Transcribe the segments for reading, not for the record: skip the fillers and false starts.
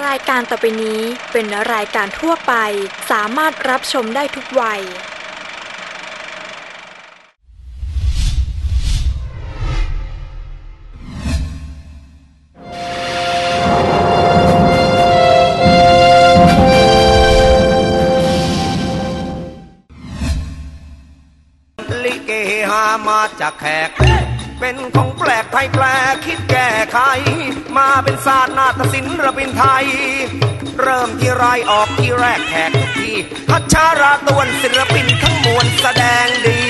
ายการต่อไปนี้เป็นรายการทั่วไปสามารถรับชมได้ทุกวัยลิเกหามาจากแขกเป็นของแปลกไทยแปลคิดแก้ไขมาเป็นศาสตร์นาฏศิลป์ระบินไทยเริ่มที่ไรออกที่แรกแขกทุกทีพัชราตวนศิลปินทั้งมวลแสดงดี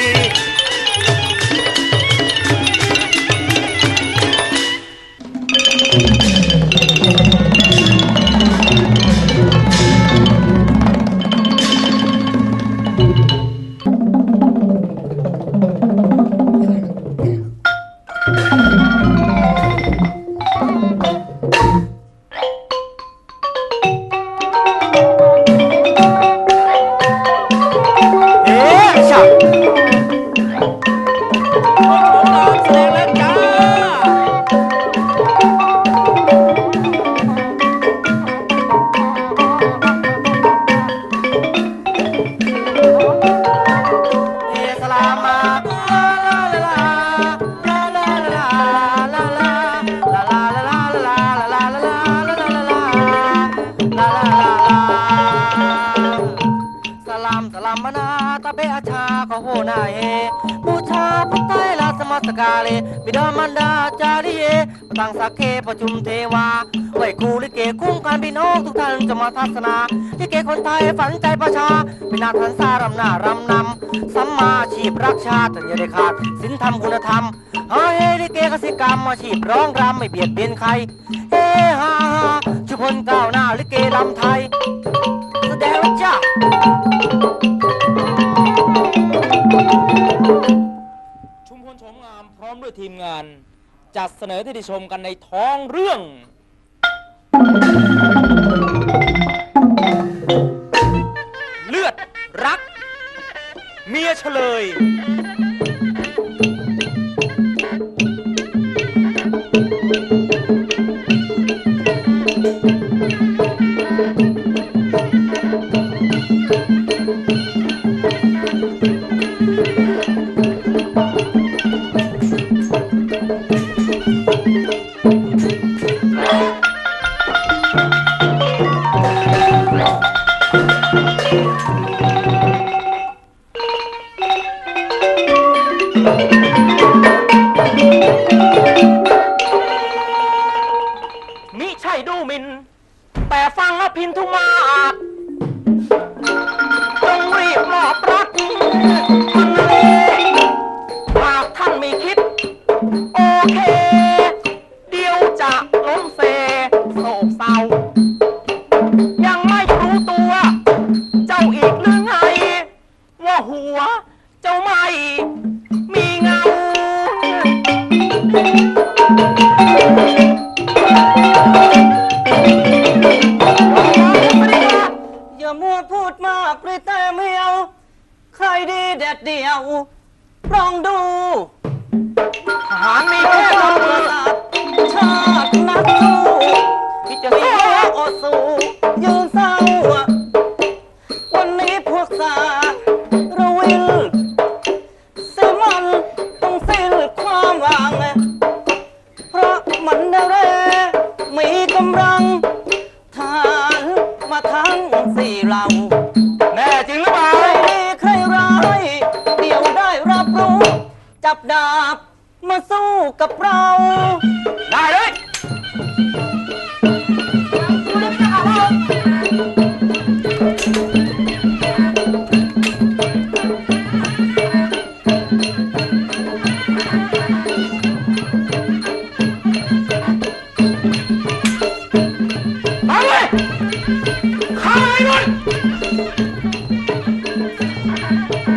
บิดามันดาจาริเยตั้งสักเคประชุมเทวาไหวครูลิเกคุ้มการพี่น้องทุกท่านจะมาทัศนาลิเกคนไทยฝันใจประชาเป็นนาทันสารำหน้ารำนำสัมมาชีพรักชาติอย่าได้ขาดศีลธรรมคุณธรรมเฮ้ยลิเกกสิกรรมอาชีพร้องรำไม่เบียดเบียนใครเฮ้ฮ่าฮ่าชุพลก้าวหน้าลิเกลำไทยแสดงจ้าพร้อมด้วยทีมงานจัดเสนอที่ได้ชมกันในท้องเรื่องเลือดรักเมียเฉลยมิใช่ดูหมิ่นแต่ฟังอภินทุมาศต้องรีบมอบรักพันเลหากท่านไม่คิดโอเคเดี๋ยวจะล้มเซโศกเศร้ายังไม่รู้ตัวเจ้าอีกหรือไงว่าหัวเจ้าไม่มีเงาอย่ามัวพูดมากเลยแต่ไม่เอาใครดีแดดเดียวลองดูทหารมีแค่ลมประสาทชาตินักสู้ที่จะสู้อดสู้ยืนเศร้าวันนี้พวกสาระวิลเสียมันต้องสิ้นความหวังเพราะมันเดเรมีกำลังทานมาทั้งสี่เราแน่จริงหรือเปล่าใครดีใครร้ายเดี๋ยวได้รับรู้จับดาบมาสู้กับเราได้เลย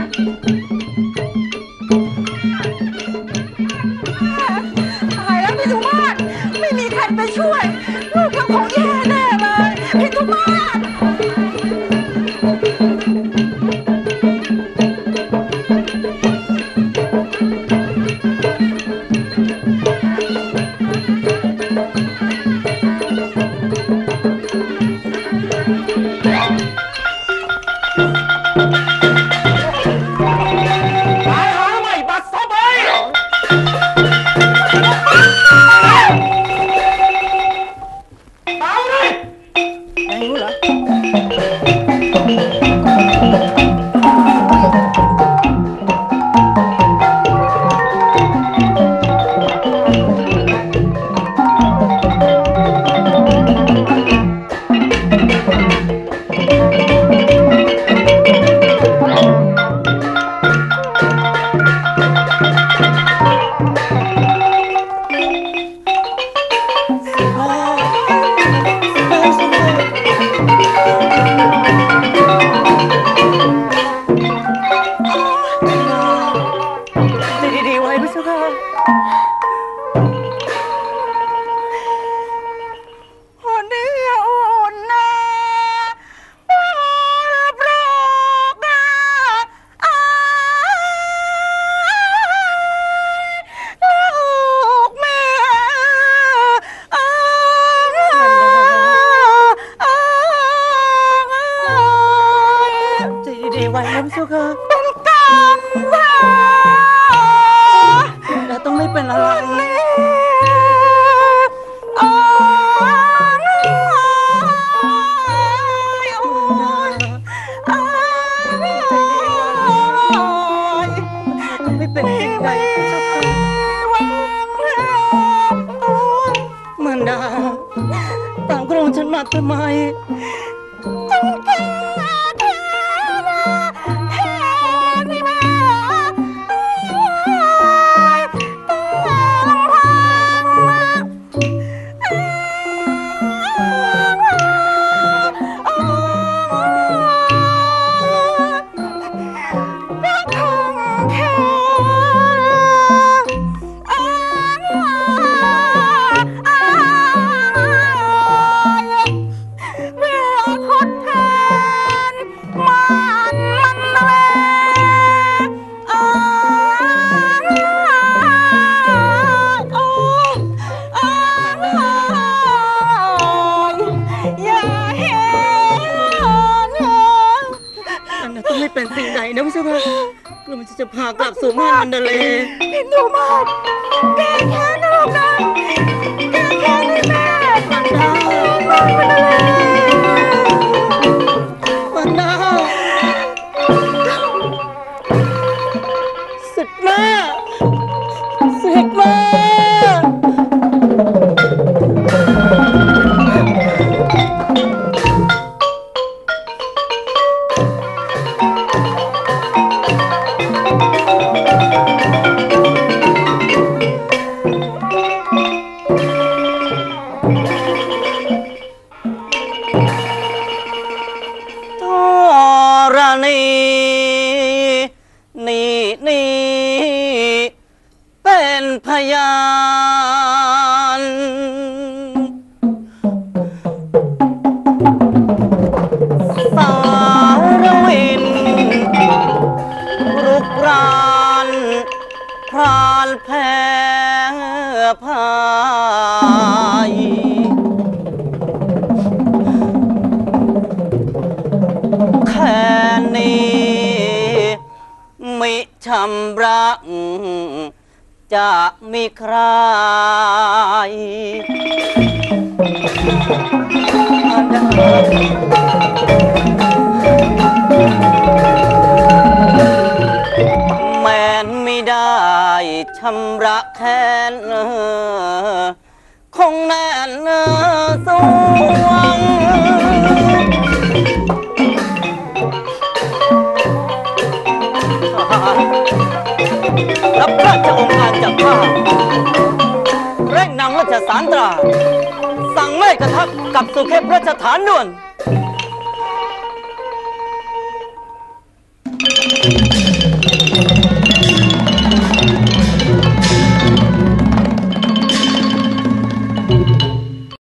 ตายแล้วพี่สุมันดาตามกระหม่อมฉันมาทำไมต้องไม่เป็นสิ่งใดนะพี่เจ้าค่ะกระหม่อมฉันจะพากลับสู่ม่านมันดาเลพี่หนูมากแกแค้นนะลูกนะแกแค้นให้แม่มันดาม่านมันดาเลมันดาสุดแม่สุดแม่นี่เป็นพยานสารวินรุกรานพรานแพ้พายแค่นี้มิชำระจะมีใครแม้นไม่ได้ชำระแค้นคงแน่นสวงรับราชองค์การจากข้าเร่งนำราชสารตราสั่งแม่กระทับกับสุเขพราชฐานด่วน